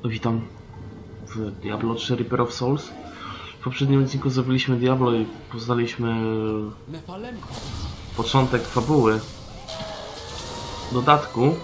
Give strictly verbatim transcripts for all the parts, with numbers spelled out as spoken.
Witam w Diablo trzy Reaper of Souls. W poprzednim odcinku zrobiliśmy Diablo i poznaliśmy początek fabuły dodatku.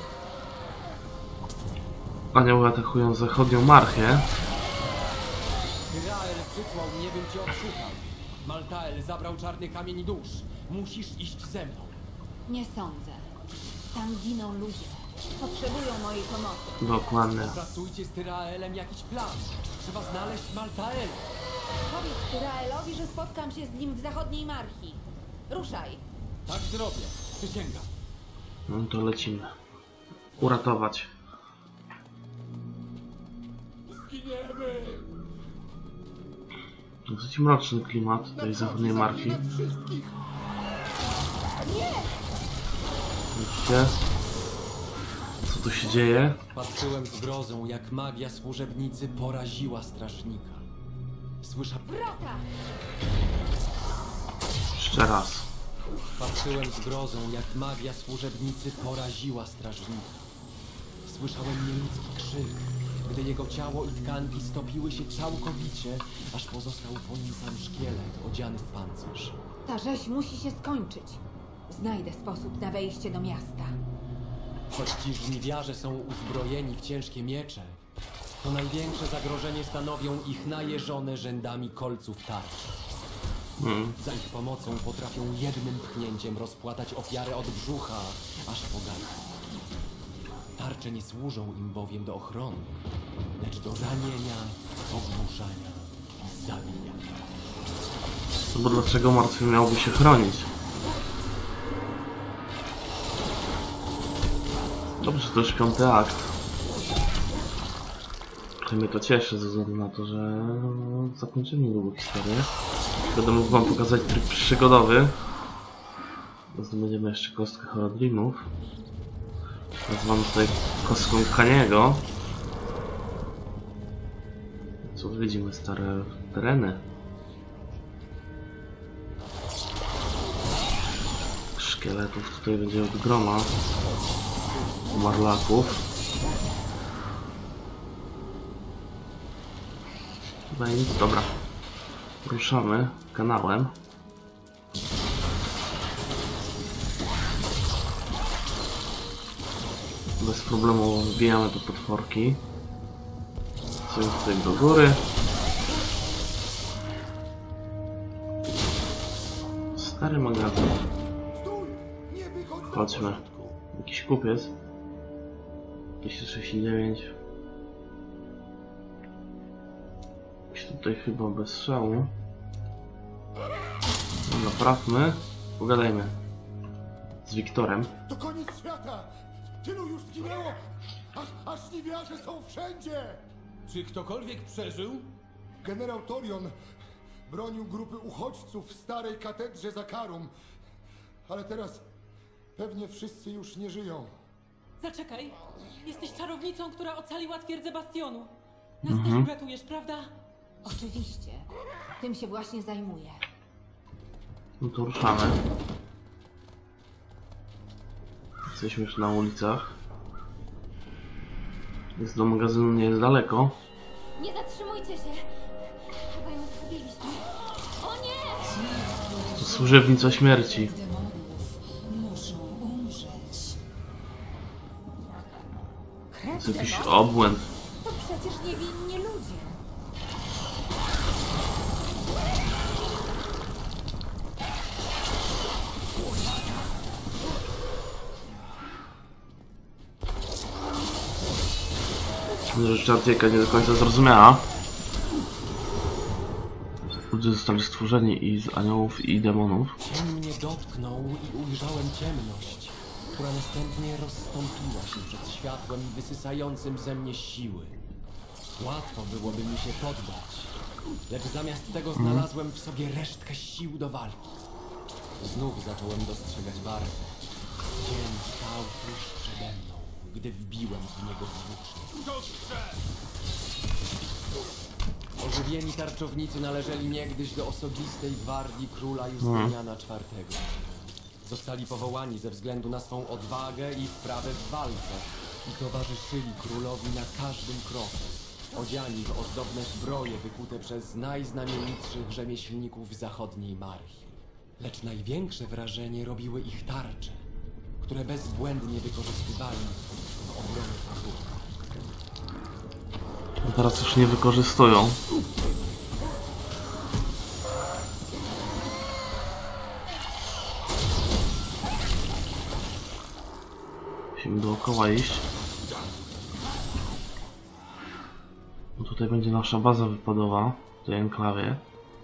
Anioły atakują zachodnią marchię. Tyrael wysłał mnie, bym cię odszukał. Maltael zabrał czarny kamień dusz. Musisz iść ze mną. Nie sądzę. Tam giną ludzie. Potrzebują mojej pomocy. Dokładnie. Pracujcie z Tyraelem jakiś plan. Trzeba znaleźć Maltaela. Powiedz Tyraelowi, że spotkam się z nim w zachodniej marchi. Ruszaj. Tak zrobię. Przysięgam. No to lecimy. Uratować. Zginiemy! Dosyć mroczny klimat tej zachodniej marchi. Widzicie? Co tu się dzieje? Patrzyłem z grozą, jak magia służebnicy poraziła strażnika. Słyszałem... Wrota! Jeszcze raz. Patrzyłem z grozą, jak magia służebnicy poraziła strażnika. Słyszałem nieludzki krzyk, gdy jego ciało i tkanki stopiły się całkowicie, aż pozostał po nim sam szkielet odziany w pancerz. Ta rzeź musi się skończyć. Znajdę sposób na wejście do miasta. Choć ci żniwiarze są uzbrojeni w ciężkie miecze, to największe zagrożenie stanowią ich najeżone rzędami kolców tarcz. Hmm. Za ich pomocą potrafią jednym pchnięciem rozpłatać ofiarę od brzucha aż po gardło. Tarcze nie służą im bowiem do ochrony, lecz do ranienia, ogłuszania i zabijania. No bo dlaczego martwy miałby się chronić? Dobrze, to już piąty akt. Trochę mnie to cieszy ze względu na to, że zakończymy długą historię. Będę mógł wam pokazać tryb przygodowy. Zdobędziemy jeszcze kostkę Horadrimów. Nazywam tutaj kostką Kaniego. Co widzimy, stare tereny. Szkieletów tutaj będzie od groma. Marlaków. Chyba nic, dobra. Ruszamy kanałem. Bez problemu wbijamy do potworki. Coś tutaj do góry. Stary magazyn. Chodźmy. Jakiś kupiec. dwieście sześćdziesiąt dziewięć. Jakiś tutaj chyba bez strzału. Naprawmy. Pogadajmy z Wiktorem. To koniec świata! Tylu już zginęło! Aż, aż żniwiarze są wszędzie! Czy ktokolwiek przeżył? Generał Torion bronił grupy uchodźców w starej katedrze Zakarum. Ale teraz pewnie wszyscy już nie żyją. Zaczekaj! Jesteś czarownicą, która ocaliła twierdzę Bastionu. Nas Mhm. też uratujesz, prawda? Oczywiście. Tym się właśnie zajmuję. No to ruszamy. Jesteśmy już na ulicach. Jest do magazynu, nie jest daleko. Nie zatrzymujcie się! Chyba ją zgubiliśmy. O nie! To służebnica śmierci. To jest jakiś obłęd. To przecież niewinni ludzie. Rzecz czartieka nie do końca zrozumiała. Ludzie zostali stworzeni i z aniołów i demonów. Cień mnie dotknął i ujrzałem ciemność, która następnie rozstąpiła się przed światłem wysysającym ze mnie siły. Łatwo byłoby mi się poddać, lecz zamiast tego znalazłem w sobie resztkę sił do walki. Znów zacząłem dostrzegać barwy. Cień stał tuż przede mną, gdy wbiłem w niego włócznie. Ożywieni tarczownicy należeli niegdyś do osobistej gwardii króla Justyniana czwartego. Zostali powołani ze względu na swą odwagę i wprawę w walce i towarzyszyli królowi na każdym kroku. odziani w ozdobne zbroje wykute przez najznamienitszych rzemieślników zachodniej Marchi. Lecz największe wrażenie robiły ich tarcze, które bezbłędnie wykorzystywali w obronie podwórka. No teraz już nie wykorzystują. Musimy dookoła iść. No tutaj będzie nasza baza wypadowa, w tej enklawie.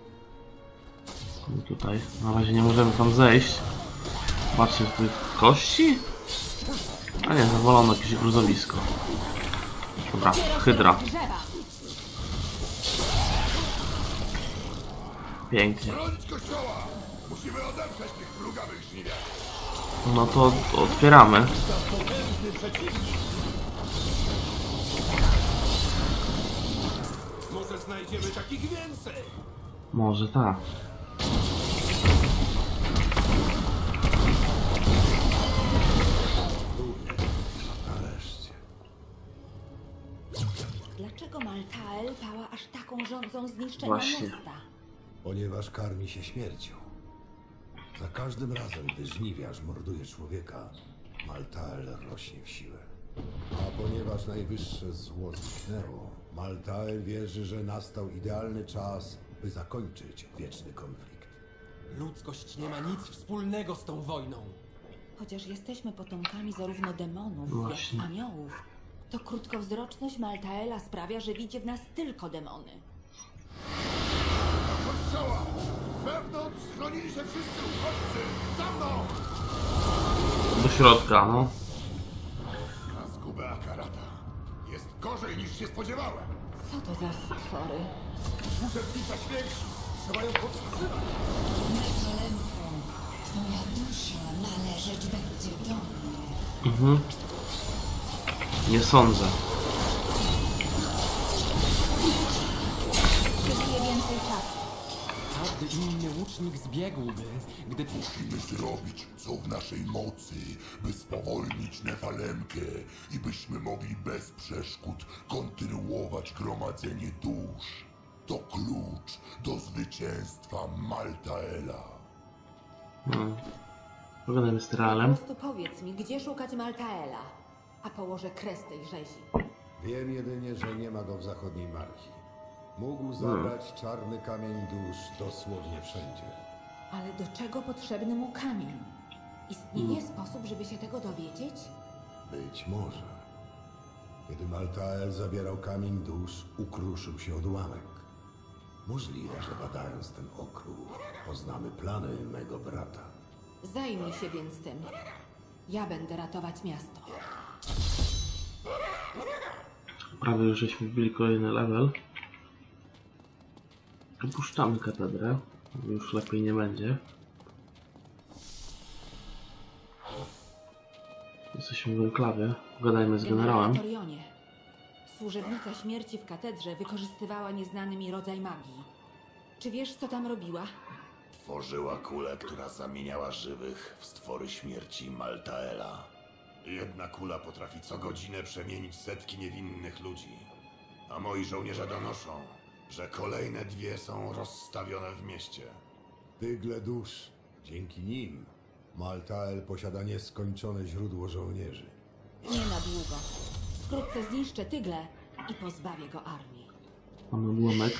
No tutaj, na razie nie możemy tam zejść. Patrzcie, tutaj kości? A nie, zawalono jakieś gruzowisko. Dobra, hydra. Pięknie. No to otwieramy. Może znajdziemy takich więcej. Może tak. Nareszcie. Dlaczego Maltael pała aż taką rządzą zniszczenia Właśnie. miasta? Ponieważ karmi się śmiercią. Za każdym razem, gdy żniwiarz morduje człowieka, Maltael rośnie w siłę. A ponieważ najwyższe zło zniknęło, Maltael wierzy, że nastał idealny czas, by zakończyć wieczny konflikt. Ludzkość nie ma nic wspólnego z tą wojną. Chociaż jesteśmy potomkami zarówno demonów, Właśnie. jak i aniołów, to krótkowzroczność Maltaela sprawia, że widzi w nas tylko demony. Kościoła! Wewnątrz schronili się wszyscy uchodźcy! Za mną! Do środka, no. Na zgubę Akarata. Jest gorzej niż się spodziewałem. Co to za stwory? Uczestnica śmierci! Trzeba ją powstrzymać! Metalenko, twoja dusza należeć będzie do mnie. Mhm. Nie sądzę. Przeżyje więcej czasu. Każdy inny łucznik zbiegłby, gdy... Musimy zrobić, co w naszej mocy, by spowolnić Nefalemkę i byśmy mogli bez przeszkód kontynuować gromadzenie dusz. To klucz do zwycięstwa Maltaela. Hmm. Pogadajmy z Po Realem. prostu powiedz mi, gdzie szukać Maltaela, a położę kres tej rzezi. Wiem jedynie, że nie ma go w zachodniej Marchi. Mógł zabrać czarny kamień dusz dosłownie wszędzie. Ale do czego potrzebny mu kamień? Istnieje sposób, żeby się tego dowiedzieć? Być może. Kiedy Maltael zabierał kamień dusz, ukruszył się odłamek. Możliwe, że badając ten okruch, poznamy plany mego brata. Zajmij się więc tym. Ja będę ratować miasto. Prawie już żeśmy wbili kolejny level. Opuszczamy katedrę. Już lepiej nie będzie. Jesteśmy w enklawie. Pogadajmy z generałem. Torionie. Służebnica śmierci w katedrze wykorzystywała nieznany mi rodzaj magii. Czy wiesz, co tam robiła? Tworzyła kulę, która zamieniała żywych w stwory śmierci Maltaela. Jedna kula potrafi co godzinę przemienić setki niewinnych ludzi. A moi żołnierze donoszą, że kolejne dwie są rozstawione w mieście. Tygle dusz. Dzięki nim Maltael posiada nieskończone źródło żołnierzy. Nie na długo. Wkrótce zniszczę tygle i pozbawię go armii. Mamy odłamek.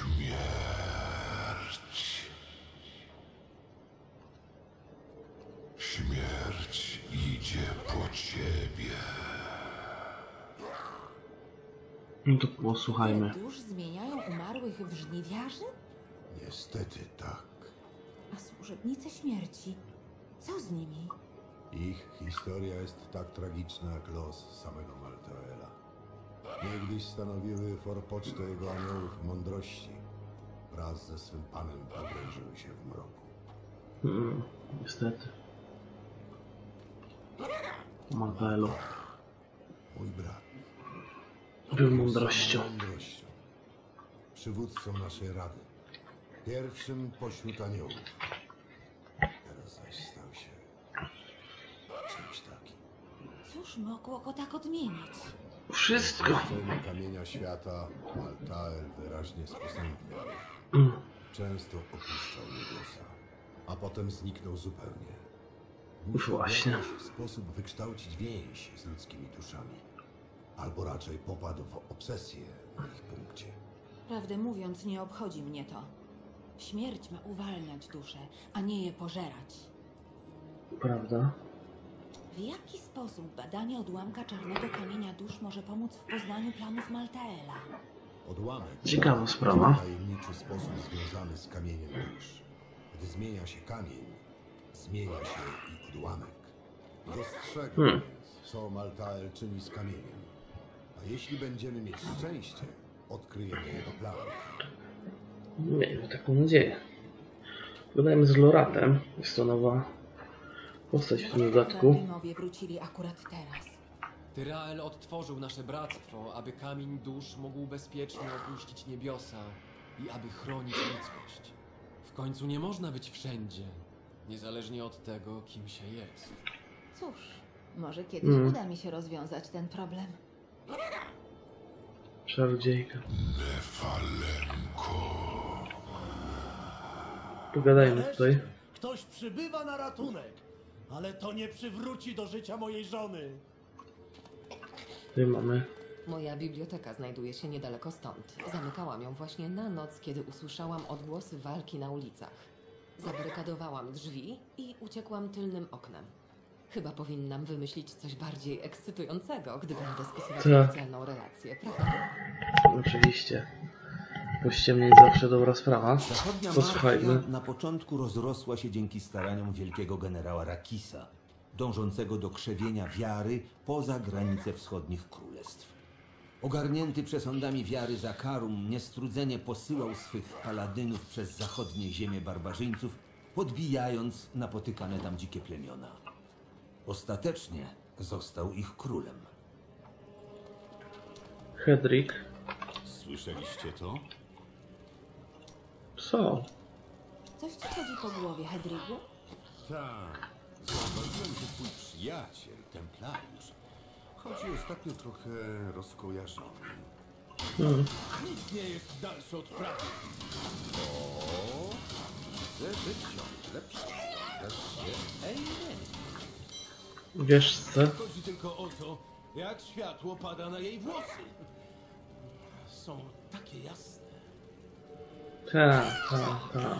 Śmierć idzie po ciebie. No to posłuchajmy. Tygle dusz zmieniają umarłych w żniwiarzy? Niestety tak. A służebnice śmierci? Co z nimi? Ich historia jest tak tragiczna jak los samego Maltaela. Niegdyś stanowiły forpocztę jego aniołów mądrości. Wraz ze swym panem pogrążyły się w mroku. Hmm, niestety. Maltaelu. Mój brat. Był mądrością. Samą mądrością. Przywódcą naszej rady. Pierwszym pośród aniołów. Teraz zaś stał się czymś takim. Cóż mogło go tak odmienić? Wszystko. Sceny kamienia świata Maltael wyraźnie sposępniał. Często opuszczał niebiosa, a potem zniknął zupełnie. Musiał Właśnie. w jakiś sposób wykształcić więź z ludzkimi duszami. Albo raczej popadł w obsesję na ich punkcie. Prawdę mówiąc, nie obchodzi mnie to. Śmierć ma uwalniać duszę, a nie je pożerać. Prawda? W jaki sposób badanie odłamka czarnego kamienia dusz może pomóc w poznaniu planów Maltaela? Odłamek Ciekawa sprawa. to tajemniczy sposób związany z kamieniem dusz. Gdy zmienia się kamień, zmienia się i odłamek. Dostrzegam Hmm. więc, co Maltael czyni z kamieniem. A jeśli będziemy mieć szczęście, odkryjemy jego plan. Miejmy taką nadzieję. Pogadajmy z Loratem. Jest to nowa postać w tym dodatku. Grimowie wrócili akurat teraz. Tyrael odtworzył nasze bractwo, aby kamień dusz mógł bezpiecznie opuścić niebiosa i aby chronić ludzkość. W końcu nie można być wszędzie, niezależnie od tego, kim się jest. Cóż, może kiedyś Mm. uda mi się rozwiązać ten problem. Czarodziejka. Nefalemko. Pogadajmy tutaj. Ktoś przybywa na ratunek, ale to nie przywróci do życia mojej żony. Tutaj mamy. Moja biblioteka znajduje się niedaleko stąd. Zamykałam ją właśnie na noc, kiedy usłyszałam odgłosy walki na ulicach. Zabarykadowałam drzwi i uciekłam tylnym oknem. Chyba powinnam wymyślić coś bardziej ekscytującego, gdy będę stosować Tak. oficjalną relację, prawda? Oczywiście. Pościemnieć zawsze dobra sprawa. Zachodnia Posłuchajmy. Markia na początku rozrosła się dzięki staraniom wielkiego generała Rakisa, dążącego do krzewienia wiary poza granice wschodnich królestw. Ogarnięty przesądami wiary Zakarum niestrudzenie posyłał swych paladynów przez zachodnie ziemie barbarzyńców, podbijając napotykane tam dzikie plemiona. Ostatecznie został ich królem. Hedrik. Słyszeliście to? Co? Coś ci chodzi po głowie, Hedrigu? Tak. Zauważyłem, że twój przyjaciel, Templariusz, chodzi ostatnio trochę rozkojarzony. Hmm. Nic nie jest dalszy od prawdy. O, widzę, że ciągle przyglądasz się Eileen. Wiesz co? Chodzi tylko o to, jak światło pada na jej włosy. Są takie jasne. Tak, tak, tak.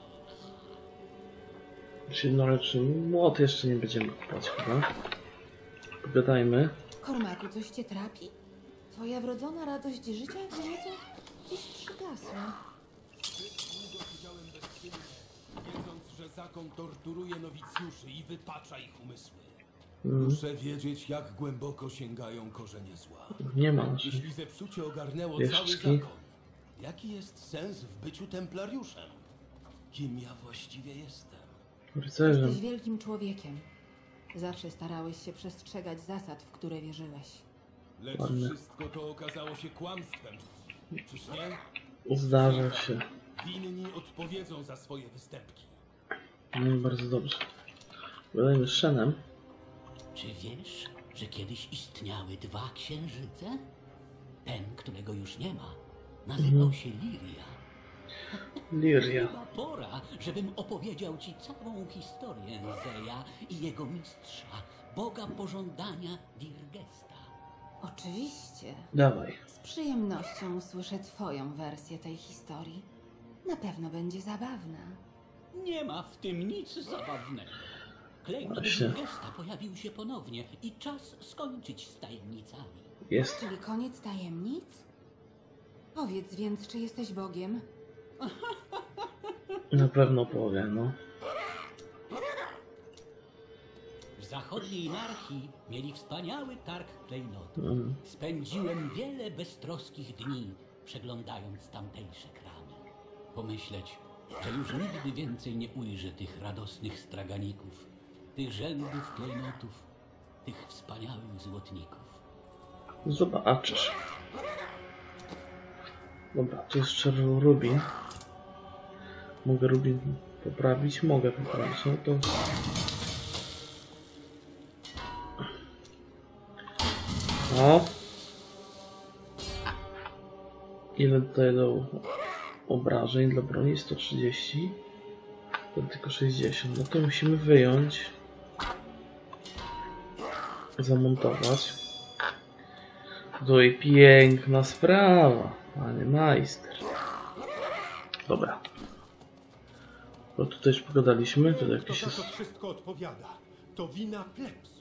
Jednoroczny młot jeszcze nie będziemy kupować chyba. Pogadajmy. Kormaku, coś cię trapi? Twoja wrodzona radość życia nieco dziś przygasła. Długo siedziałem bezczynnie, wiedząc, że zakon torturuje nowicjuszy i wypacza ich umysły. Mm. Muszę wiedzieć, jak głęboko sięgają korzenie zła. Nie ma naszych Jeśli zepsucie ogarnęło wieszczki. cały zakon, jaki jest sens w byciu templariuszem? Kim ja właściwie jestem? Rycerzem. Jesteś wielkim człowiekiem. Zawsze starałeś się przestrzegać zasad, w które wierzyłeś. Lecz Ładne. wszystko to okazało się kłamstwem. Czyż nie? Zdarza się. Winni odpowiedzą za swoje występki. No bardzo dobrze. Pogadajmy z Szenem. Czy wiesz, że kiedyś istniały dwa księżyce? Ten, którego już nie ma, nazywał Mhm. się Liria. Liria. Chyba pora, żebym opowiedział ci całą historię Zeja i jego mistrza, boga pożądania Dirgesta. Oczywiście. Dawaj. Z przyjemnością usłyszę twoją wersję tej historii. Na pewno będzie zabawna. Nie ma w tym nic zabawnego. Klejnot Właśnie. Dirgesta pojawił się ponownie i czas skończyć z tajemnicami. Jest. Czyli koniec tajemnic? Powiedz więc, czy jesteś Bogiem? Na pewno powie, no. W zachodniej Marchii mieli wspaniały targ klejnotu. Mm. Spędziłem wiele beztroskich dni, przeglądając tamtejsze kramy. Pomyśleć, że już nigdy więcej nie ujrzę tych radosnych straganików, tych żelbów klejnotów, tych wspaniałych złotników. Zobaczysz. Dobra, tu jest czerwony rubin. Mogę rubin poprawić? Mogę poprawić. No to... O! Ile tutaj do obrażeń dla broni? sto trzydzieści. To tylko sześćdziesiąt. No to musimy wyjąć. Zamontować. To i piękna sprawa, panie majster. Dobra. Bo tutaj już pogadaliśmy, to jakieś To jest... za to wszystko odpowiada. To wina plebsu.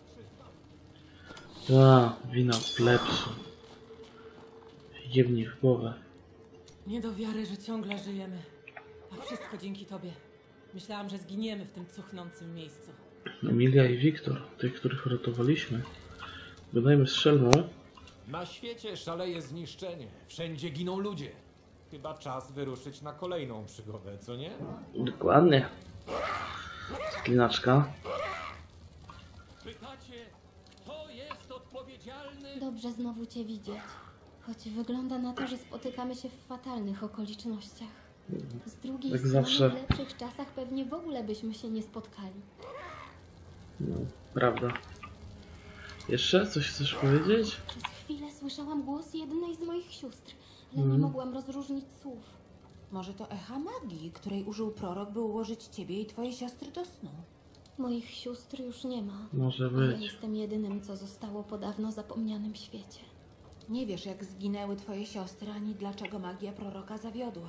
A, wina plepsu. Jebnij w głowę. Nie do wiary, że ciągle żyjemy. A wszystko dzięki tobie. Myślałam, że zginiemy w tym cuchnącym miejscu. Emilia i Wiktor, tych, których ratowaliśmy. Gadajmy z Szelmą. Na świecie szaleje zniszczenie. Wszędzie giną ludzie. Chyba czas wyruszyć na kolejną przygodę, co nie? Dokładnie. Klinaczka. Pytacie, kto jest odpowiedzialny? Dobrze znowu cię widzieć. Choć wygląda na to, że spotykamy się w fatalnych okolicznościach. Z drugiej Jak strony zawsze. w lepszych czasach pewnie w ogóle byśmy się nie spotkali. No, prawda. Jeszcze coś chcesz powiedzieć? Przez chwilę słyszałam głos jednej z moich sióstr, ale Mhm. nie mogłam rozróżnić słów. Może to echa magii, której użył prorok, by ułożyć ciebie i twoje siostry do snu. Moich sióstr już nie ma. Może A być. ja jestem jedynym, co zostało po dawno zapomnianym świecie. Nie wiesz, jak zginęły twoje siostry, ani dlaczego magia proroka zawiodła.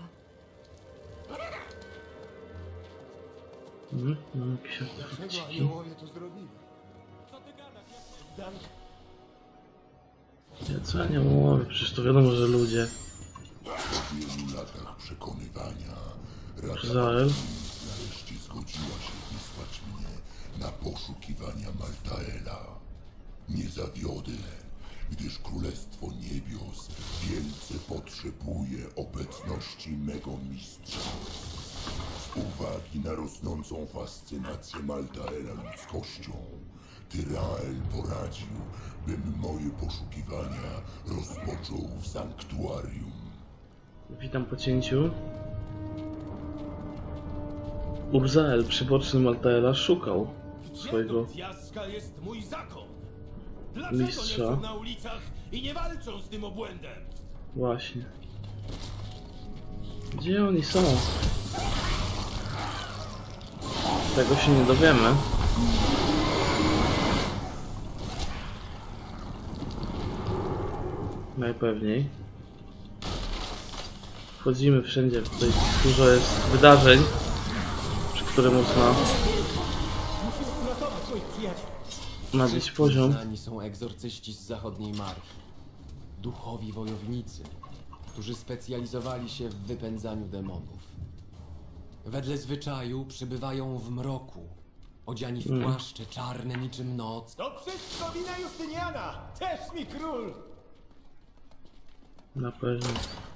Mhm, mam jakieś Dlaczego artefakciki. aniołowie to zrobili? Ja co nie mówię, przecież to wiadomo, że ludzie. Po wielu latach przekonywania Rada Zael. nareszcie zgodziła się wysłać mnie na poszukiwania Maltaela. Nie zawiodę, gdyż Królestwo Niebios wielce potrzebuje obecności mego mistrza. Z uwagi na rosnącą fascynację Maltaela ludzkością, Tyrael poradził, bym moje poszukiwania rozpoczął w sanktuarium. Witam po cięciu. Urzael, przyboczny Maltaela, szukał swojego Jaska jest mój zakon. Dlaczego nie mistrza. są na ulicach i nie walczą z tym obłędem? Właśnie. Gdzie oni są? Tego się nie dowiemy. Najpewniej. Wchodzimy wszędzie, tutaj dużo jest wydarzeń, przy których można Musimy uratować moich przyjaciół. nabić poziom. Znani są egzorcyści z zachodniej Marki. Duchowi wojownicy, którzy specjalizowali się w wypędzaniu demonów. Wedle zwyczaju przybywają w mroku, odziani w Mm. płaszcze czarne niczym noc. To wszystko wina Justyniana! Też mi król! Na pewno.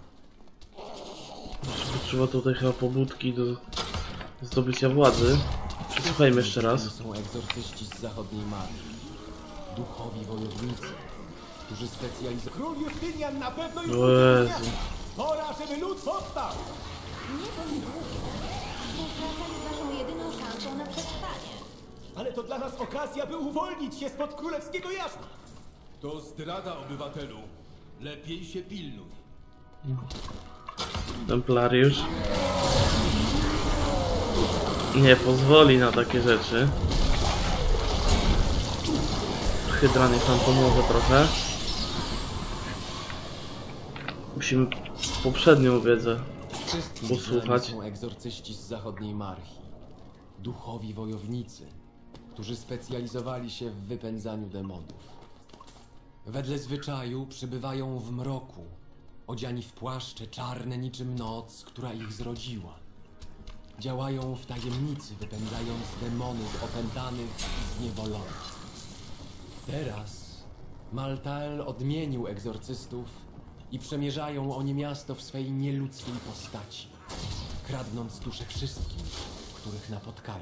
Trzeba tutaj chyba pobudki do zdobycia władzy. Przesłuchajmy jeszcze raz. Są egzorcyści z zachodniej Marki. Duchowi wojownicy, którzy specjalizują... Król Justynian na pewno już O uciekł z Jezu. miasta. Pora, żeby lud powstał! Nie bądź głupi. Współpraca jest naszą jedyną szansą na przetrwanie. Ale to dla nas okazja, by uwolnić się spod królewskiego jarzma. To zdrada, obywatelu. Lepiej się pilnuj. Templariusz nie pozwoli na takie rzeczy. Hydra niech nam pomoże trochę. Musimy poprzednią wiedzę Wszystkim usłuchać. znani są egzorcyści z zachodniej Marki. Duchowi wojownicy, którzy specjalizowali się w wypędzaniu demonów. Wedle zwyczaju przybywają w mroku, odziani w płaszcze czarne niczym noc, która ich zrodziła. Działają w tajemnicy, wypędzając demony z opętanych i zniewolonych. Teraz Maltael odmienił egzorcystów i przemierzają oni miasto w swej nieludzkiej postaci, kradnąc dusze wszystkim, których napotkają.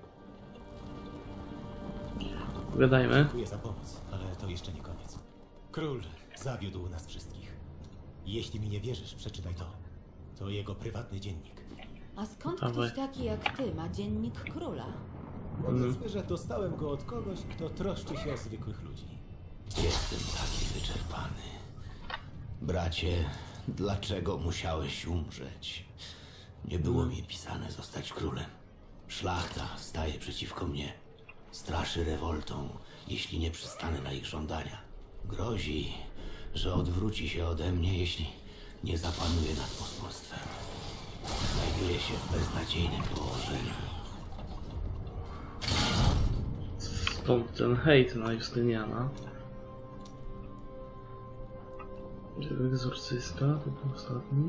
Gadajmy. Dziękuję za pomoc, ale to jeszcze nie koniec. Król zawiódł nas wszystkich. Jeśli mi nie wierzysz, przeczytaj to. To jego prywatny dziennik. A skąd Dawaj. ktoś taki jak ty ma dziennik króla? Powiedzmy, że dostałem go od kogoś, kto troszczy się o zwykłych ludzi. Jestem taki wyczerpany. Bracie, Dlaczego musiałeś umrzeć? Nie było mi pisane zostać królem. Szlachta staje przeciwko mnie. Straszy rewoltą, jeśli nie przystanę na ich żądania. Grozi, że odwróci się ode mnie, jeśli nie zapanuje nad pospólstwem. Znajduję się w beznadziejnym położeniu. Stąd ten hejt na Justyniana. Egzorcysta, to był ostatni.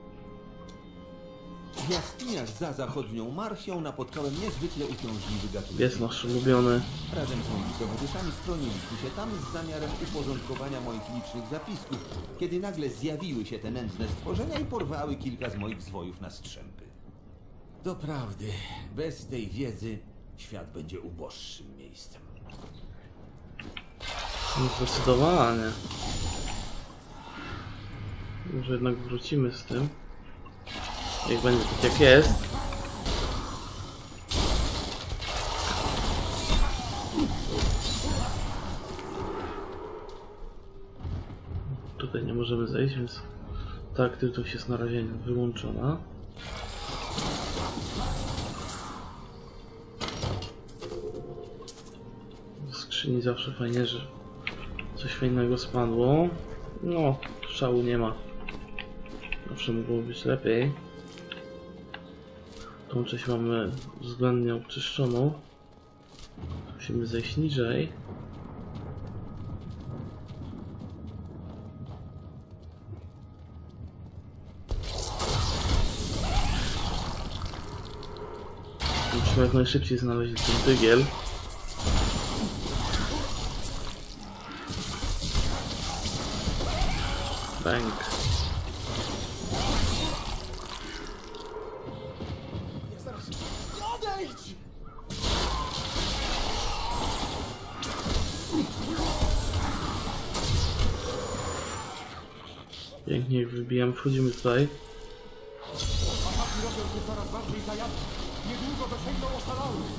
W jaskiniach za zachodnią Marchią napotkałem niezwykle uciążliwy gatunek. Jest nasz ulubiony. Razem z moimi towarzyszami stroniliśmy się tam z zamiarem uporządkowania moich licznych zapisków, kiedy nagle zjawiły się te nędzne stworzenia i porwały kilka z moich zwojów na strzępy. Doprawdy, bez tej wiedzy świat będzie uboższym miejscem. Zdecydowanie. Może jednak wrócimy z tym. Niech będzie tak jak jest. Tutaj nie możemy zejść, więc ta aktywność jest na razie wyłączona. W skrzyni zawsze fajnie, że coś fajnego spadło. No, szału nie ma. Zawsze mogło być lepiej. Tą część mamy względnie oczyszczoną. Musimy zejść niżej. Musimy jak najszybciej znaleźć ten tygiel. Bang. Odejdź! Pięknie wybijam, wchodzimy tutaj. Ataki robią się coraz bardziej zajadne. Niedługo dosięgną ocalałych.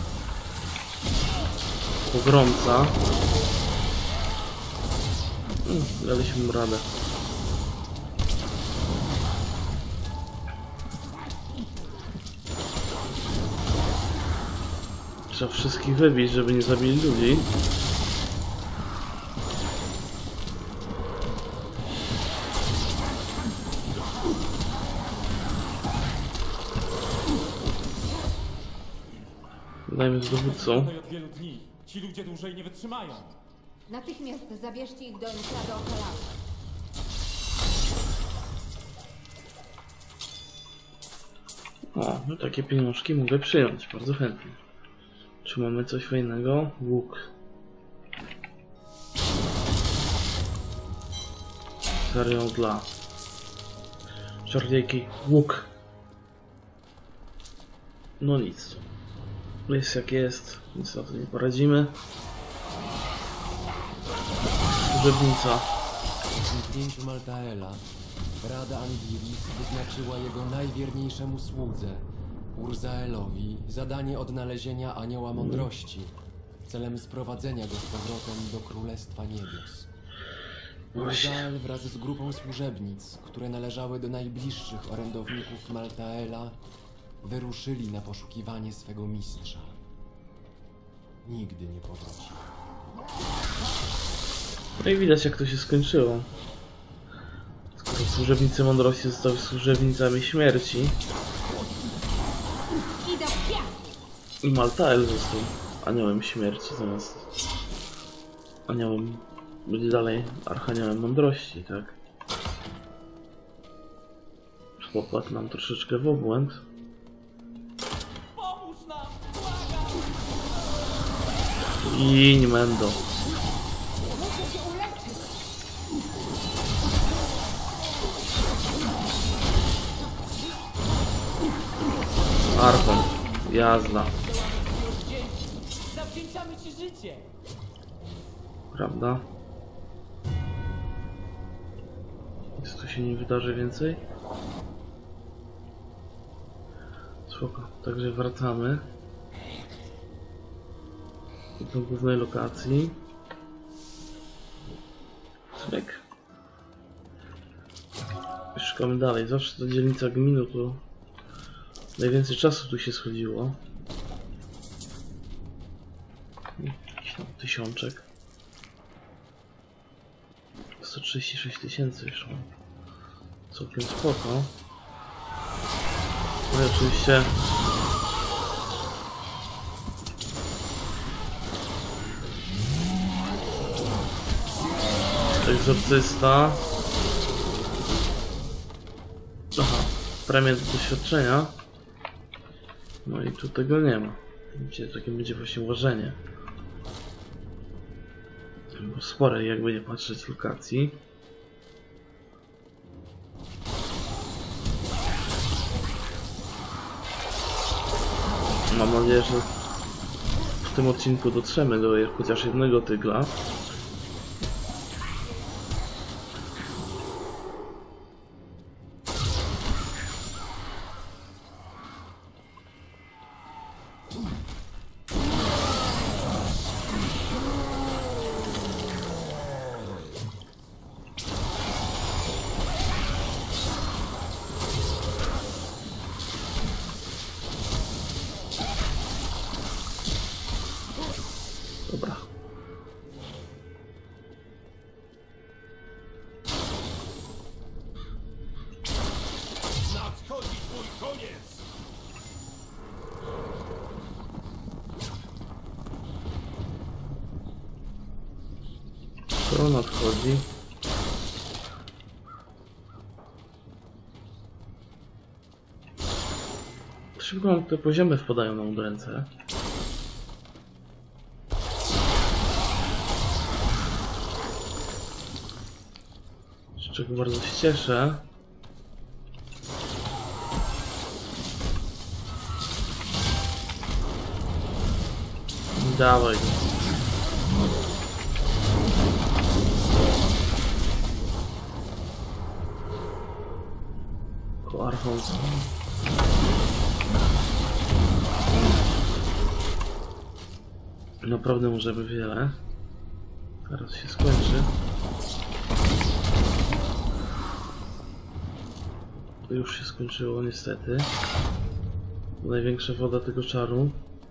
Pogromca. Hmm, daliśmy mu radę. Trzeba wszystkich wybić, żeby nie zabili ludzi. Dajmy z dowódcą. Od wielu dni. Ci ludzie dłużej nie wytrzymają. Natychmiast zabierzcie ich do enklady ocalałych. O, no takie pieniążki mogę przyjąć, bardzo chętnie. Czy mamy coś fajnego? Łuk. Serio dla czardziejki. Łuk. No nic. Jest jak jest, nic na to nie poradzimy. Służebnica. Po zniknięciu Maltaela, Rada Andiris wyznaczyła jego najwierniejszemu słudze, Urzaelowi, zadanie odnalezienia Anioła Mądrości, celem sprowadzenia go z powrotem do Królestwa Niebios. Urzael wraz z grupą służebnic, które należały do najbliższych orędowników Maltaela, wyruszyli na poszukiwanie swego mistrza. Nigdy nie powrócił. No i widać jak to się skończyło. Skoro służebnicy mądrości zostały służebnicami śmierci i Maltael został aniołem śmierci zamiast aniołem, będzie dalej archaniołem mądrości, tak? Popadł nam troszeczkę w obłęd. I nie będą. Archon, jazda. Zawdzięczamy ci życie! Prawda? Nic tu się nie wydarzy więcej. Spoko, także wracamy do głównej lokacji. Cyk. Szukamy dalej. Zawsze to dzielnica gminu, to najwięcej czasu tu się schodziło. Jakiś tam tysiączek. sto trzydzieści sześć tysięcy już mam. Całkiem spoko. No i oczywiście egzorcysta. Aha, premia do doświadczenia. No i tu tego nie ma. Gdzie takie będzie właśnie ułożenie. Bo spore, jakby nie patrzeć, lokacji. Mam nadzieję, że w tym odcinku dotrzemy do chociaż jednego tygla. Dobra. Nadchodzi twój koniec! Skoro nadchodzi. Szybko te poziomy wpadają nam w ręce. Z czego bardzo się cieszę. Dawaj. Koarchą. Naprawdę możemy wiele. Zaraz się skończy. To już się skończyło niestety. Największa woda tego czaru.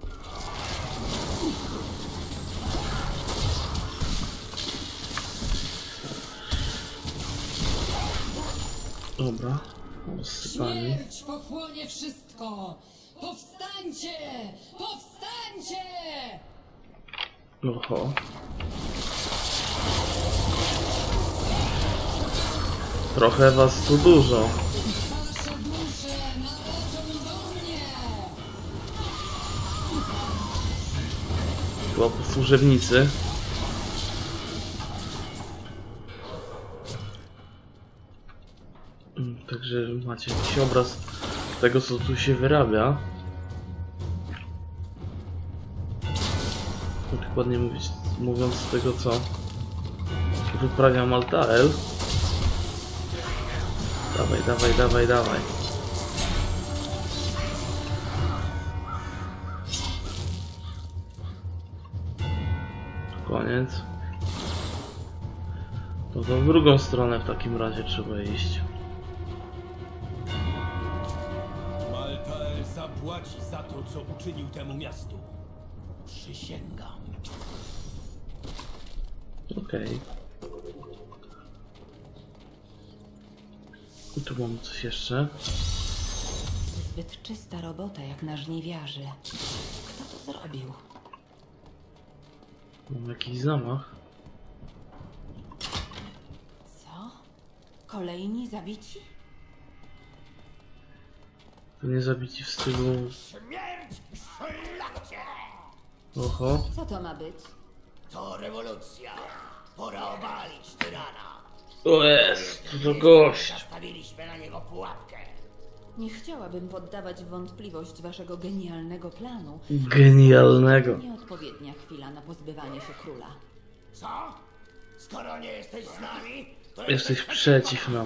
Dobra, rozsypani. Śmierć pochłonie wszystko! Powstańcie! Powstańcie! Oho. Trochę was tu dużo. Wasze dusze należą do mnie! Chyba służebnicy. Także macie jakiś obraz tego, co tu się wyrabia. Dokładnie mówić, mówiąc z tego, co wyprawia Maltael. Dawaj, dawaj, dawaj, dawaj. Koniec. No to w drugą stronę w takim razie trzeba iść. Maltael zapłaci za to, co uczynił temu miastu. Przysięgam. Okej. Okay. I tu mam coś jeszcze. Zbyt czysta robota jak na żniwiarzy. Kto to zrobił? Mam jakiś zamach. Co? Kolejni zabici? To nie zabici w stylu... Śmierć szlachcie! Oho. Co to ma być? To rewolucja. Pora obalić tyrana. O jest, to gość. Zastawiliśmy na niego pułapkę. Nie chciałabym poddawać w wątpliwość waszego genialnego planu. Genialnego. Nieodpowiednia chwila na pozbywanie się króla. Co? Skoro nie jesteś z nami, to jesteś przeciw nam.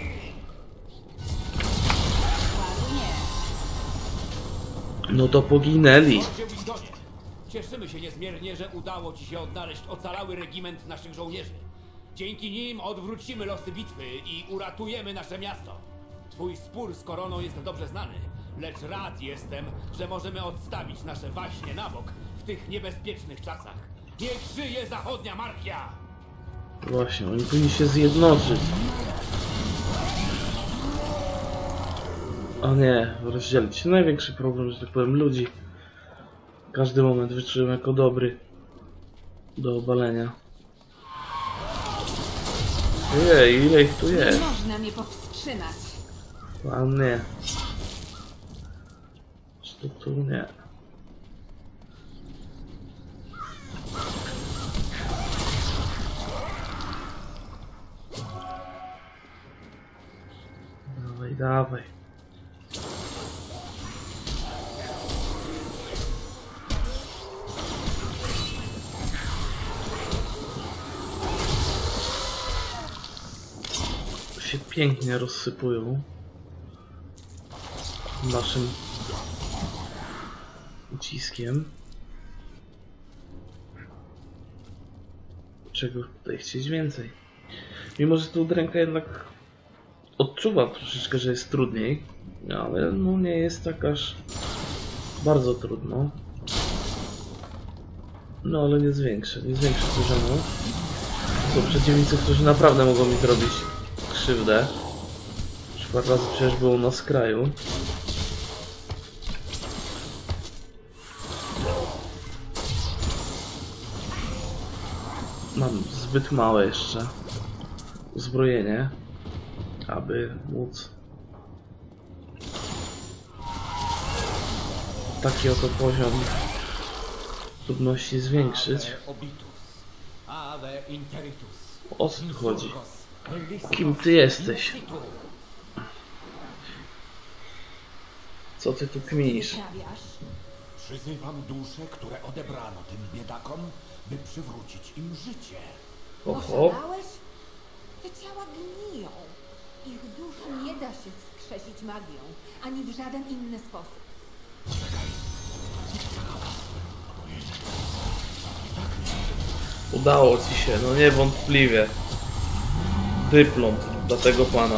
No to poginęli. Cieszymy się niezmiernie, że udało ci się odnaleźć ocalały regiment naszych żołnierzy. Dzięki nim odwrócimy losy bitwy i uratujemy nasze miasto. Twój spór z koroną jest dobrze znany, lecz rad jestem, że możemy odstawić nasze waśnie na bok w tych niebezpiecznych czasach. Niech żyje zachodnia Markia! Właśnie, oni powinni się zjednoczyć. A nie, rozdzielić się. Największy problem, że tak powiem, ludzi. Każdy moment wyczułem jako dobry do obalenia. Ojej, ile ich tu Nie jest? można mnie powstrzymać. Ładnie. Czy to tu nie? Dawaj, dawaj. Się pięknie rozsypują naszym uciskiem. Czego tutaj chcieć więcej? Mimo że tu ręka jednak odczuwa troszeczkę, że jest trudniej, ale no nie jest tak aż bardzo trudno. No ale nie zwiększę, nie zwiększę poziomu. Są przeciwnicy, którzy naprawdę mogą mi zrobić krzywdę. Już parę razy przecież było na skraju. Mam zbyt małe jeszcze uzbrojenie, aby móc taki oto poziom trudności zwiększyć. O co tu chodzi? Kim ty jesteś? Co ty tu kminisz? Przyzywam dusze, które odebrano tym biedakom, by przywrócić im życie. Oho. Oszalałeś? Te ciała gniją. Ich dusz nie da się wskrzesić magią, ani w żaden inny sposób. Udało ci się, no niewątpliwie. Dyplom dla tego pana.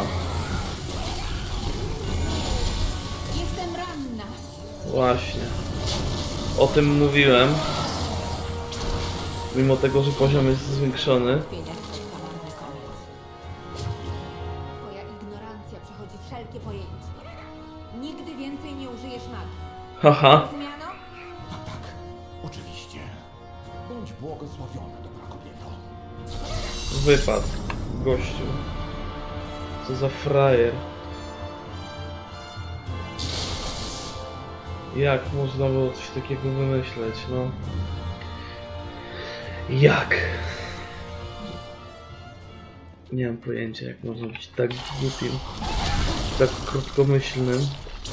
Jestem ranna. Właśnie. O tym mówiłem. Mimo tego, że poziom jest zwiększony. Twoja ignorancja przechodzi wszelkie pojęcie. Nigdy więcej nie użyjesz magii. Haha. Zrozumiano? Tak, tak. Oczywiście. Bądź błogosławiona, dobra kobieto. Wypadł. Gościu. Co za frajer. Jak można było coś takiego wymyśleć, no? Jak? Nie mam pojęcia, jak można być tak głupim, tak krótkomyślnym.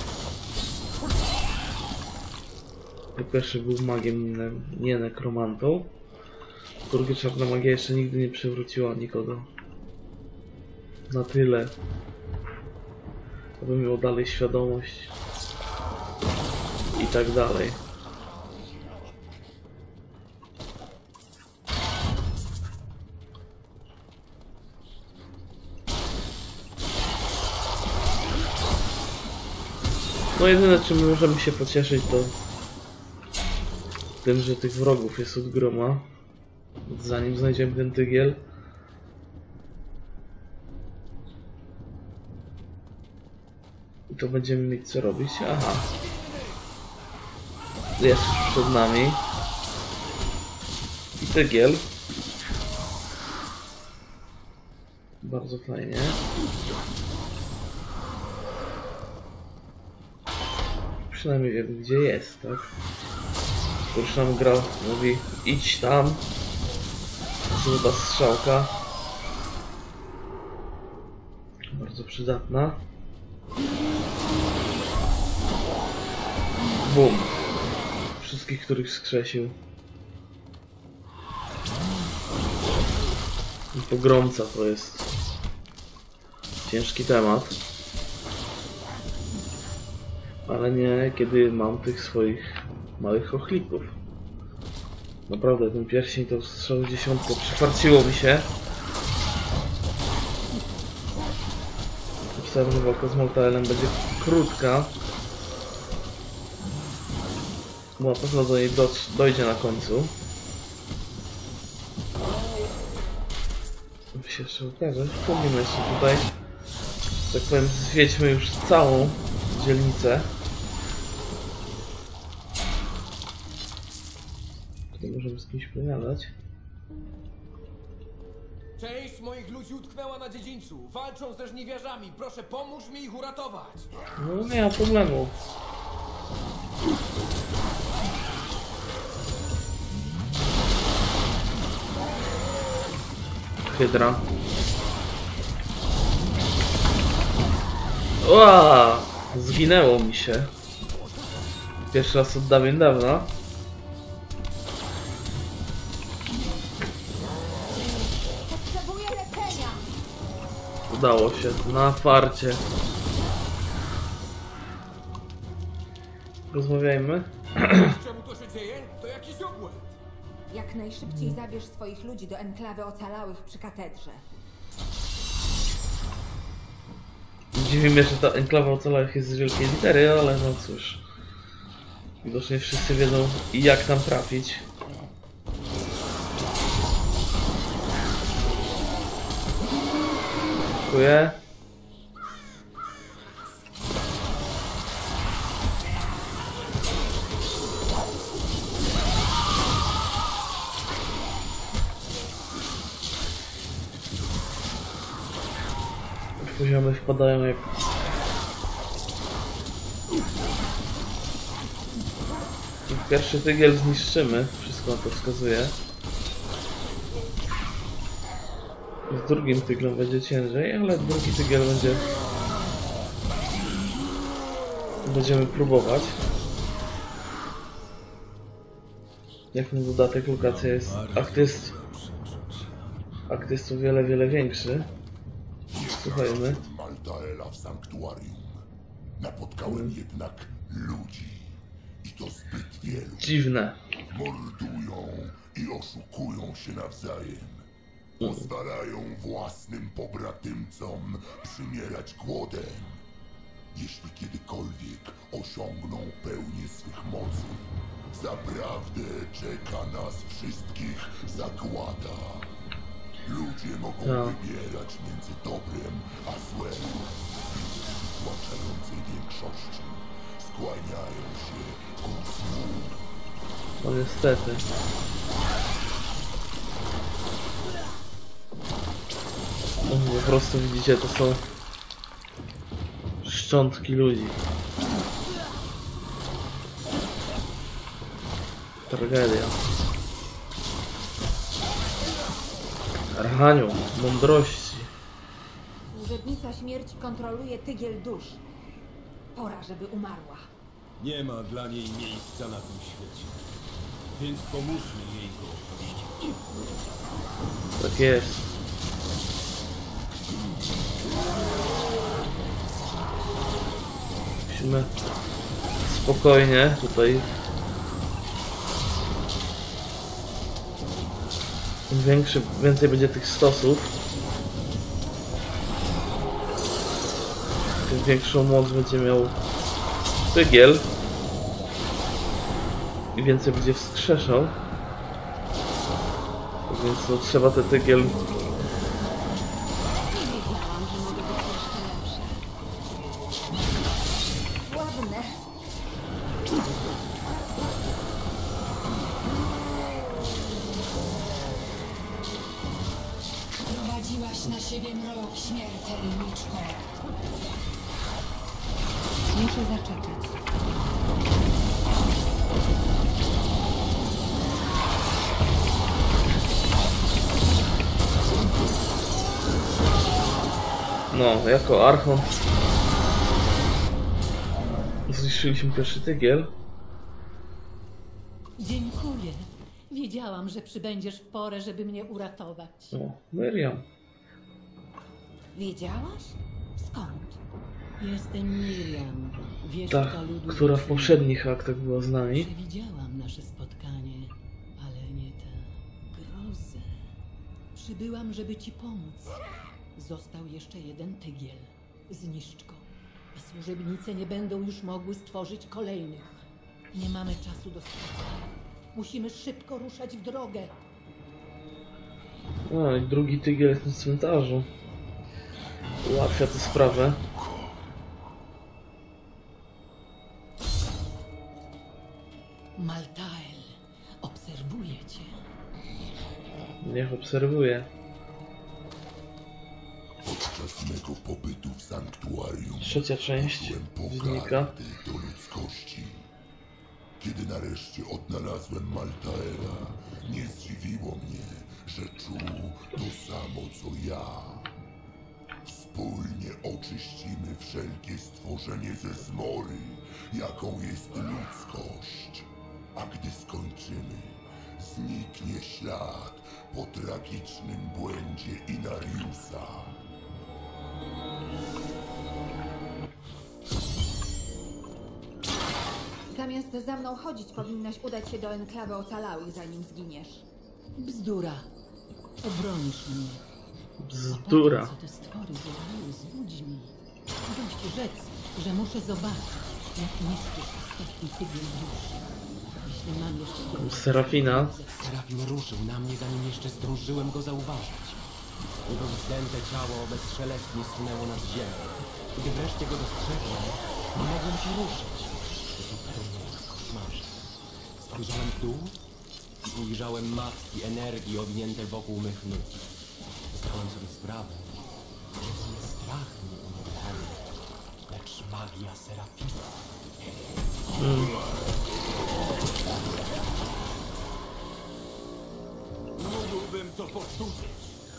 Po pierwsze był magiem, nie, nie nekromantą. Po drugie, czarna magia jeszcze nigdy nie przewróciła nikogo. Na tyle, aby miał dalej świadomość i tak dalej. No jedyne, czym możemy się pocieszyć, to tym, że tych wrogów jest od groma. Zanim znajdziemy ten tygiel. I to będziemy mieć co robić. Aha. Jest już przed nami. I tygiel. Bardzo fajnie. Przynajmniej wiem, gdzie jest, tak? Już nam gra mówi, idź tam. Złota strzałka. Bardzo przydatna. Bum. Wszystkich, których skrzesił. I pogromca to jest ciężki temat. Ale nie, kiedy mam tych swoich małych chochlików. Naprawdę, ten pierścień to strzał dziesiątkę. Przyfarciło mi się. obstawiam, że walka z Maltaelem będzie krótka. Bo na pewno do niej do, dojdzie na końcu. Musi się jeszcze ukazać. Pomnimy jeszcze tutaj, tak powiem, zwiedźmy już całą dzielnicę. Tutaj możemy z kimś pogadać. Część moich ludzi utknęła na dziedzińcu. Walczą ze żniwiarzami. Proszę, pomóż mi ich uratować. No nie ma problemu. Hydra. Ła! Zginęło mi się. Pierwszy raz od dawien dawna. Potrzebuję leczenia. Udało się, na farcie. Rozmawiajmy. Czemu to się dzieje? To jakiś obłęd. Jak najszybciej zabierz swoich ludzi do enklawy ocalałych przy katedrze. Dziwi mnie, że ta enklawa ocalałych jest z wielkiej litery, ale no cóż. Widocznie wszyscy wiedzą, jak tam trafić. Dziękuję. Poziomy wpadają jak... Pierwszy tygiel zniszczymy, wszystko na to wskazuje. Z drugim tyglem będzie ciężej, ale drugi tygiel będzie... Będziemy próbować. Jak na dodatek lokacja jest... Akt jest... Akt jest o wiele, wiele większy. Słuchajmy. Maltaela w sanktuarium. Napotkałem jednak ludzi. I to zbyt wielu. Dziwne. Mordują i oszukują się nawzajem. Pozwalają własnym pobratymcom przymierać głodem. Jeśli kiedykolwiek osiągną pełnię swych mocy, zaprawdę czeka nas wszystkich zagłada. Ludzie mogą no. wybierać między dobrem a złem. W płaczającej większości skłaniają się ku złu. No niestety. No, po prostu widzicie, to są szczątki ludzi. Tragedia. Archanioł, mądrości. Służebnica śmierci kontroluje tygiel dusz. Pora, żeby umarła. Nie ma dla niej miejsca na tym świecie. Więc pomóżmy jej go opuścić. Tak jest. Musimy spokojnie tutaj. Im większy, więcej będzie tych stosów, tym większą moc będzie miał tygiel i więcej będzie wskrzeszał. Więc no, trzeba ten tygiel Ładne. Prowadziłaś na siebie mrok, śmiertelniczko. Muszę zaczekać. No, jako archont zniszczyliśmy pierwszy tygiel. Dziękuję. Wiedziałam, że przybędziesz w porę, żeby mnie uratować. O, Miriam. Wiedziałaś? Skąd? Jestem Miriam, wieżyczka Ta, ludu. która w poprzednich aktach była z nami. Przewidziałam nasze spotkanie, ale nie tę grozę. Przybyłam, żeby ci pomóc. Został jeszcze jeden tygiel. Zniszcz go, a służebnice nie będą już mogły stworzyć kolejnych. Nie mamy czasu do stracenia. Musimy szybko ruszać w drogę. No i drugi tygiel jest na cmentarzu. Ułatwia tę sprawę. Maltael, obserwuję cię. Niech obserwuje. Podczas mego pobytu w sanktuarium Trzecia część znika. do ludzkości. Kiedy nareszcie odnalazłem Maltaela, nie zdziwiło mnie, że czuł to samo co ja. Wspólnie oczyścimy wszelkie stworzenie ze zmory, jaką jest ludzkość. A gdy skończymy, zniknie ślad po tragicznym błędzie Inariusa. Zamiast za mną chodzić, powinnaś udać się do enklawy ocalałych, zanim zginiesz. Bzdura. Obronisz mnie. Bzdura. A potem, co te stwory zrobiły z ludźmi? Dość rzec, że muszę zobaczyć, jak niszczysz ostatni tygiel duszy. Jeśli mam jeszcze... Serafina. Serafin ruszył na mnie, zanim jeszcze zdążyłem go zauważyć. Jego zdęte ciało bezszelestnie sunęło nad ziemię. Gdy wreszcie go dostrzegłem, nie mogłem się ruszyć. Zupełnie jak w koszmarze. Spojrzałem w dół i ujrzałem matki energii owinięte wokół mych nóg. Zdałem sobie sprawę, że to nie strach mnie unieruchomił, lecz magia Serafina. Mm. Mógłbym to powtórzyć.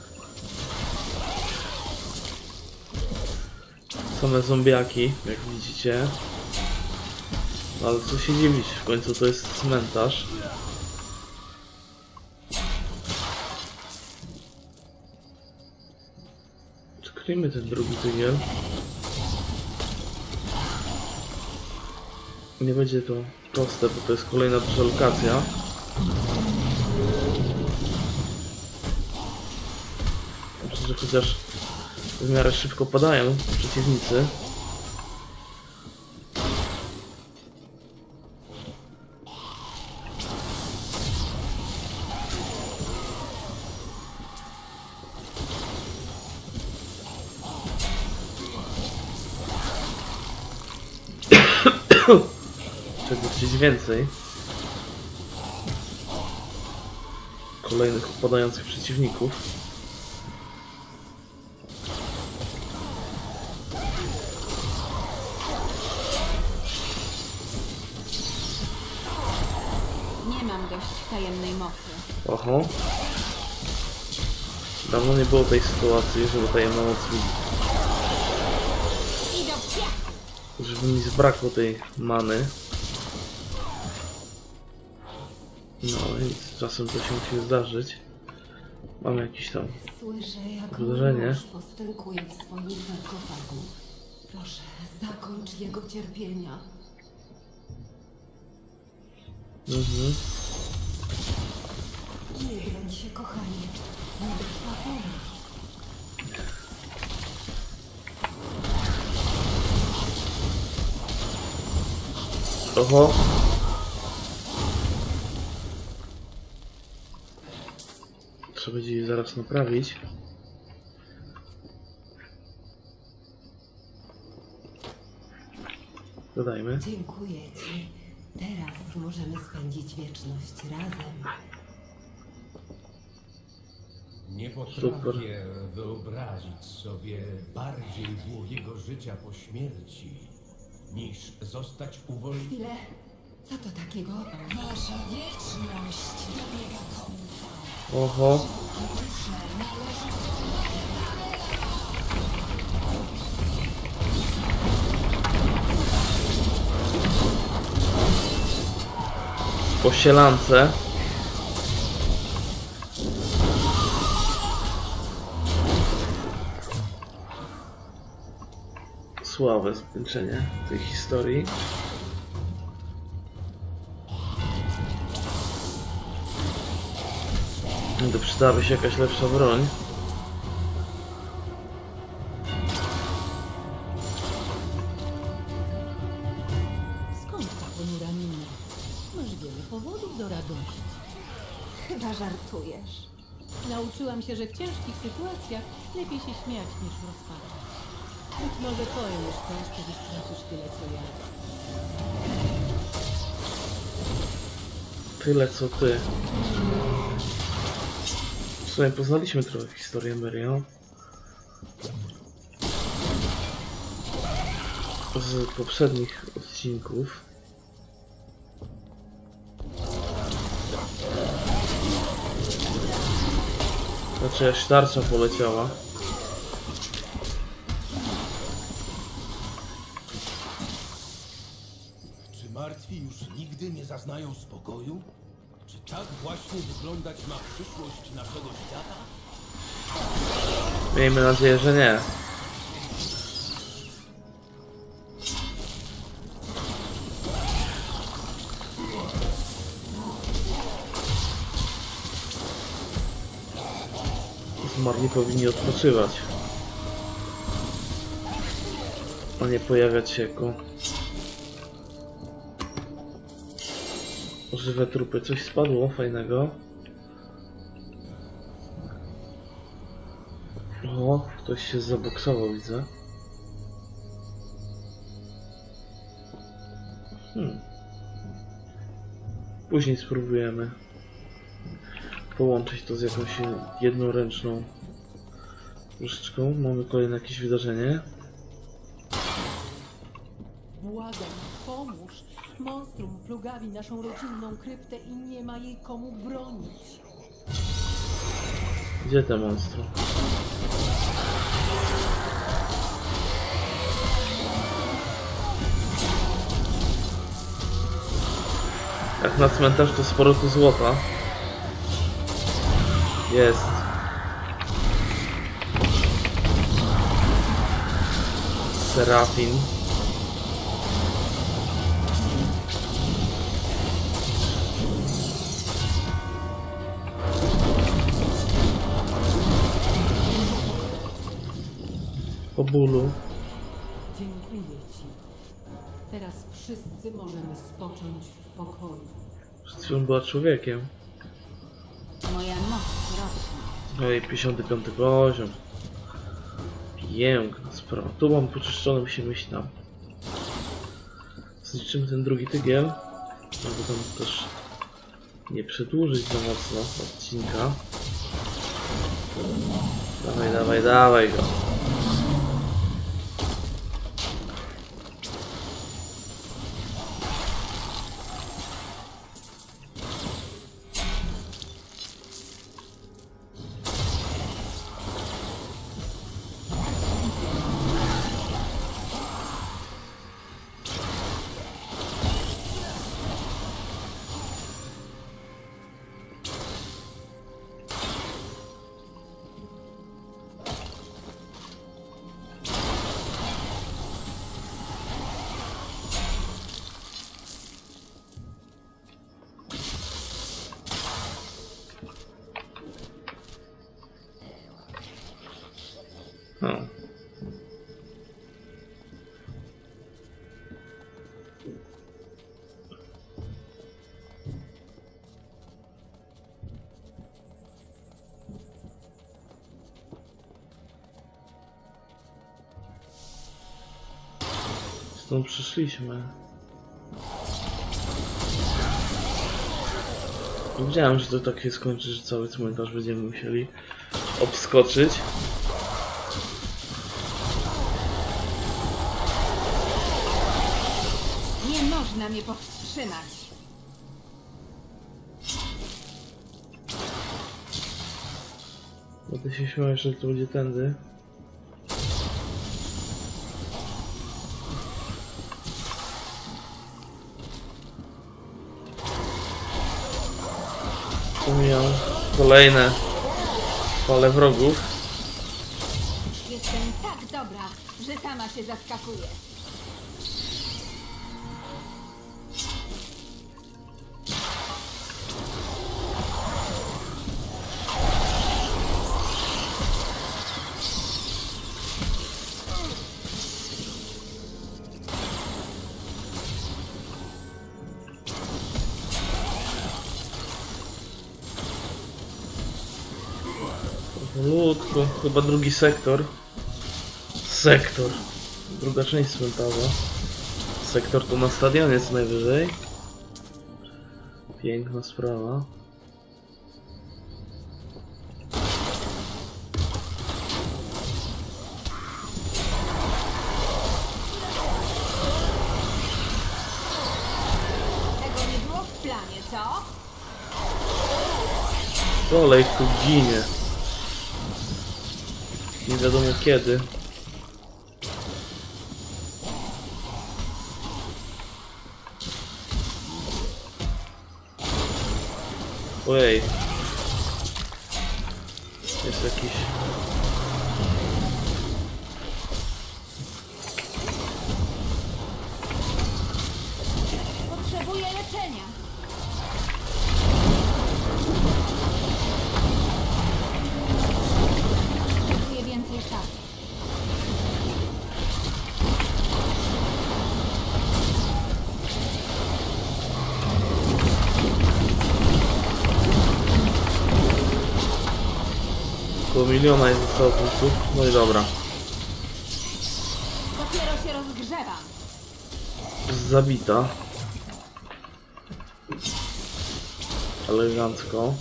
Same zombiaki, jak widzicie. Ale co się dziwić, w końcu to jest cmentarz. Odkryjmy ten drugi tygiel. Nie będzie to proste, bo to jest kolejna duża lokacja. Myślę, że chociaż w miarę szybko padają przeciwnicy. Czego chcieć więcej? Kolejnych upadających przeciwników. Nie mam dość tajemnej mocy. Oho. Dawno nie było tej sytuacji, żeby tajemna moc żeby mi zbrakło tej many. No i czasem to się musi zdarzyć. Mam jakiś tam Słyszę, jak uderzenie. mąż postękuje w swoim sarkofagu. Proszę, zakończ jego cierpienia. Mhm. Nie dręcz się, kochanie. Nie doszła pomoc. Oho. Trzeba będzie je zaraz naprawić. Dodajmy. Dziękuję ci. Teraz możemy spędzić wieczność razem. Nie potrafię Super. wyobrazić sobie bardziej długiego życia po śmierci, niż zostać uwolnionym. Chwilę. Co to takiego? Wasza wieczność dobiega końca. Oho. Dusze należą Posielance. Słabe zakończenie tej historii. To przydałaby się jakaś lepsza broń. mamy powodów do radości. Chyba żartujesz. Nauczyłam się, że w ciężkich sytuacjach lepiej się śmiać niż rozpaczać. Być może pojmiesz to, kiedy stracisz tyle co ja. Tyle co ty. W sumie poznaliśmy trochę historię Merion z poprzednich odcinków. Znaczy, aż tarcza poleciała. Czy martwi już nigdy nie zaznają spokoju? Czy tak właśnie wyglądać ma przyszłość naszego świata? Miejmy nadzieję, że nie. Zmarli powinni odpoczywać, a nie pojawiać się jako żywe trupy. Coś spadło fajnego. O, ktoś się zaboksował, widzę. Hmm. Później spróbujemy połączyć to z jakąś jednoręczną różdżką. Mamy kolejne jakieś wydarzenie. Błagam, pomóż. Monstrum plugawi naszą rodzinną kryptę i nie ma jej komu bronić. Gdzie te monstrum? Jak na cmentarz to sporo tu złota. Jest. Serafin. Po bólu. Dziękuję ci. Teraz wszyscy możemy spocząć w pokoju. Przed chwilą była człowiekiem. Moja moc rośnie. No i pięćdziesiąty piąty poziom. Piękna sprawa. Tu mam poczyszczone, musimy iść tam. Zniszczymy ten drugi tygiel, aby tam też nie przedłużyć za mocno odcinka. Dawaj, dawaj, dawaj go. No. Stąd przyszliśmy. Wiedziałem, że to tak się skończy, że cały cmentarz będziemy musieli obskoczyć. Nie można mnie powstrzymać. Bo ty się śmiałeś, że to będzie tędy. Pomijam kolejne fale wrogów. Jestem tak dobra, że sama się zaskakuję. Ludko, chyba drugi sektor. Sektor. Druga część cmentarza. Sektor to na stadionie co najwyżej. Piękna sprawa. Tego nie było w planie, co? Kolej tu ginie. Nie wiadomo kiedy. Ojej. Jest jakiś... Potrzebuję leczenia. Potrzebuję więcej czasu. Około miliona jest zostało punktów. No i dobra. Dopiero się rozgrzewam. Zabita. Elegancko.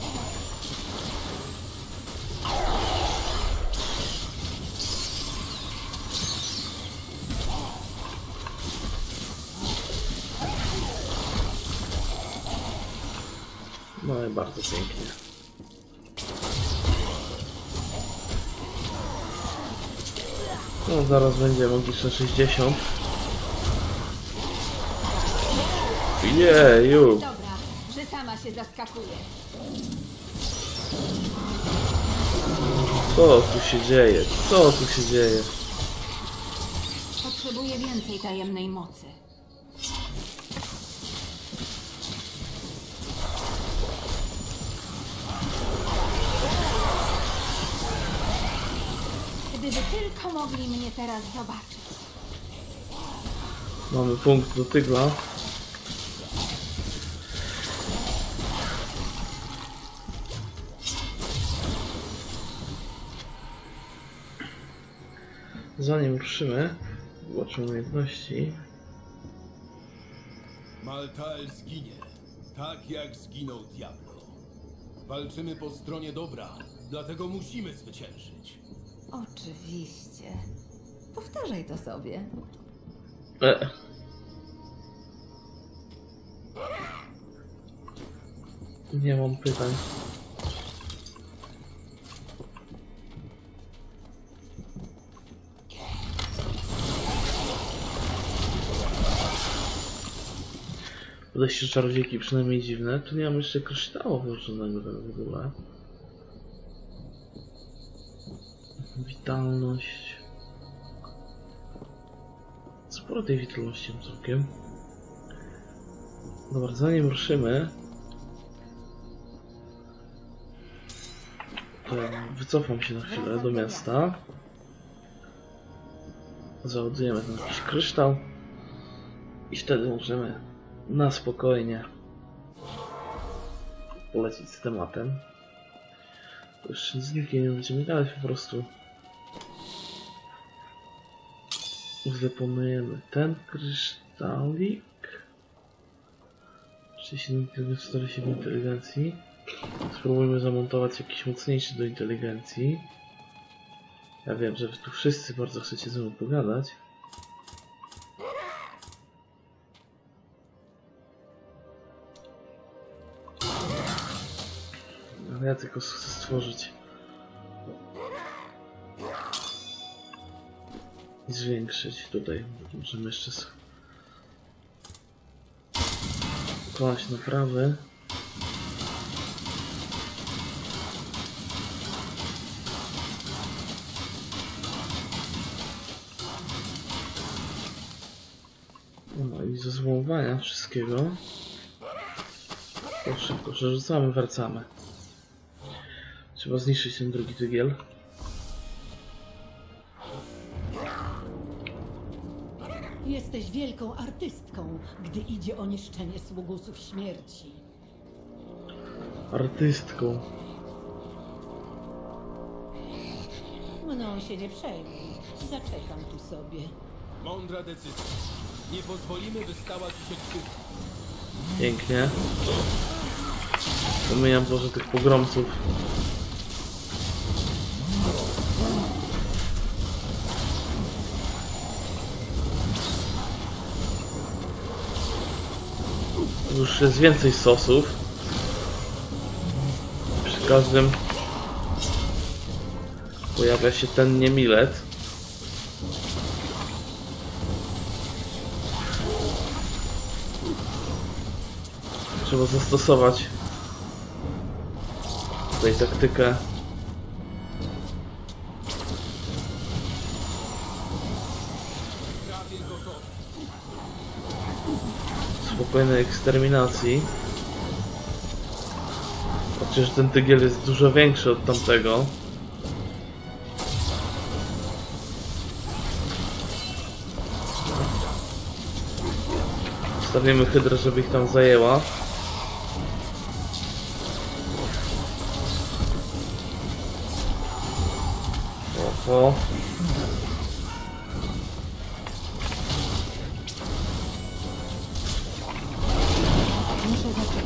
No i bardzo pięknie. No zaraz będzie magiczne sześćdziesiąt. Jeju! Dobra, że sama się zaskakuje. Co tu się dzieje? Co tu się dzieje? Potrzebuję więcej tajemnej mocy. Gdyby tylko mogli mnie teraz zobaczyć. Mamy punkt do tygla. Zanim ruszymy, zobaczymy umiejętności. Maltael zginie, tak jak zginął Diablo. Walczymy po stronie dobra, dlatego musimy zwyciężyć. Oczywiście. Powtarzaj to sobie. E. Nie mam pytań. Podejście czarodziejki przynajmniej dziwne. Tu nie mam jeszcze kryształu włożonego w ogóle. Witalność. Sporo tej witalności mam całkiem. Dobra, zanim ruszymy, to ja wycofam się na chwilę do miasta. Załadujemy ten jakiś kryształ i wtedy możemy na spokojnie polecieć z tematem. To jeszcze z nikim nie będziemy gadać, po prostu wyponujemy ten kryształik. trzydzieści siedem inteligencji, czterdzieści siedem inteligencji. Spróbujmy zamontować jakiś mocniejszy do inteligencji. Ja wiem, że wy tu wszyscy bardzo chcecie ze mną pogadać. Ale ja tylko chcę stworzyć i zwiększyć tutaj. Możemy jeszcze kłaść naprawy. No i ze złomowania wszystkiego. To szybko przerzucamy, wracamy. Trzeba zniszczyć ten drugi tygiel. Jesteś wielką artystką, gdy idzie o niszczenie sługusów śmierci. Artystką. Mną się nie przejmuj. Zaczekam tu sobie. Mądra decyzja. Nie pozwolimy, by stała ci się krzywda. Pięknie. Pomijam może tych pogromców. Już jest więcej sosów. Przy każdym pojawia się ten niemilet. Trzeba zastosować tutaj taktykę spokojnej eksterminacji. Chociaż ten tygiel jest dużo większy od tamtego. Stawimy hydrę, żeby ich tam zajęła. Oho. Muszę zaczekać.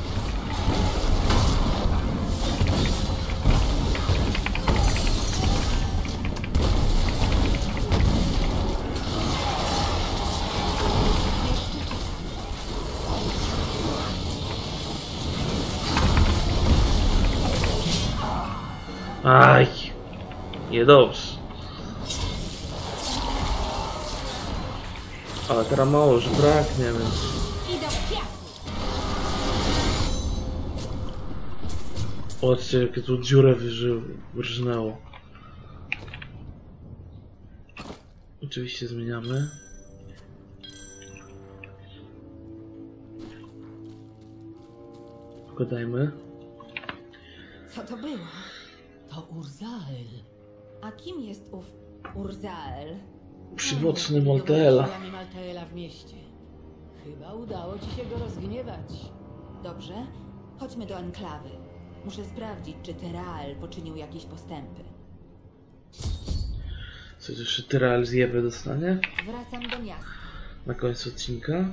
Aj, niedobrze. Ale teraz mało już braknie, więc... Zobaczcie, jakie tu dziurę wyrżnęło. Oczywiście zmieniamy. Pogadajmy. Co to było? To Urzael. A kim jest ów Urzael? Przyboczny Maltaela. Siłami Maltaela w mieście. Chyba udało ci się go rozgniewać. Dobrze, chodźmy do enklawy. Muszę sprawdzić, czy Terael poczynił jakieś postępy. Co, jeszcze Terael zjeby dostanie? Wracam do miasta. Na końcu odcinka.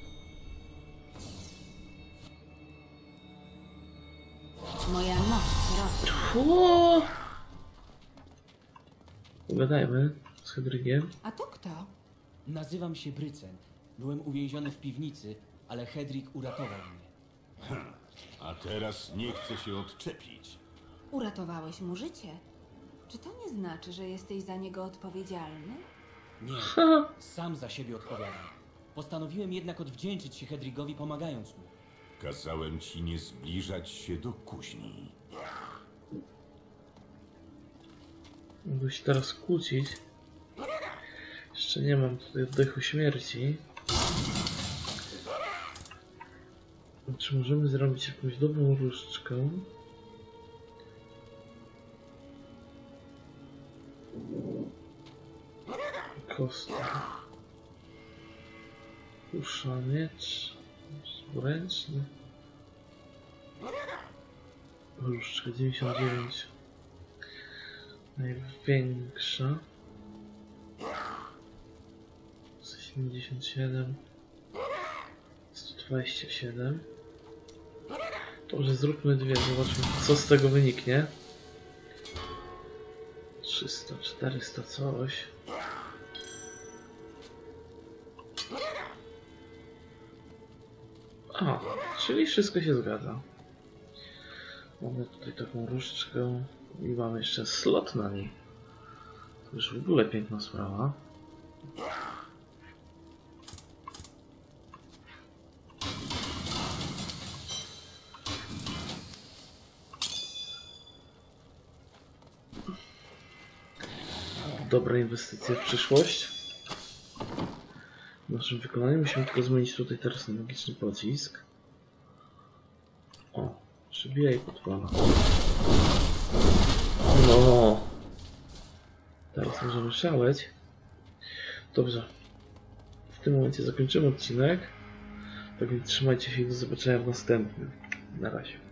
Moja moc rośnie. Ło! Pogadajmy z Hedrygiem. A to kto? Nazywam się Brycen. Byłem uwięziony w piwnicy, ale Hedrik uratował mnie. Hm. A teraz nie chce się odczepić. Uratowałeś mu życie. Czy to nie znaczy, że jesteś za niego odpowiedzialny? Nie, sam za siebie odpowiadam. Postanowiłem jednak odwdzięczyć się Hedrigowi, pomagając mu. Kazałem ci nie zbliżać się do kuźni. Mogę się teraz kłócić. Jeszcze nie mam tutaj oddechu śmierci. Czy możemy zrobić jakąś dobrą różdżkę? Kostka. Uszaniec. Ręczny. Różdżka dziewięćdziesiąt dziewięć. Największa. sto siedemdziesiąt siedem. sto dwadzieścia siedem. Dobrze, zróbmy dwie, zobaczmy co z tego wyniknie. trzysta, czterysta coś. A, czyli wszystko się zgadza. Mamy tutaj taką różdżkę i mamy jeszcze slot na niej. To już w ogóle piękna sprawa. Dobra inwestycja w przyszłość. W naszym wykonaniu musimy tylko zmienić tutaj teraz na magiczny pocisk. O, przybija i podpala. No, teraz możemy szaleć. Dobrze. W tym momencie zakończymy odcinek. Tak więc trzymajcie się i do zobaczenia w następnym. Na razie.